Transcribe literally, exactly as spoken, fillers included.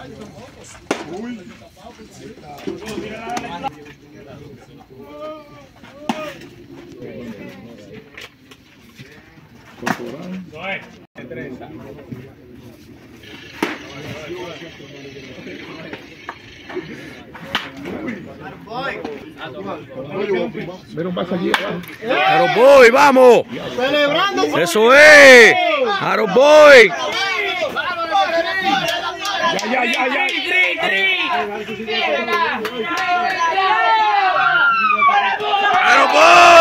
Uy. Ver un vaso allí. Harold Boy, vamos. Celebrando. Eso es. Harold Boy. Ya, ya, ya, ya. Harold Boy.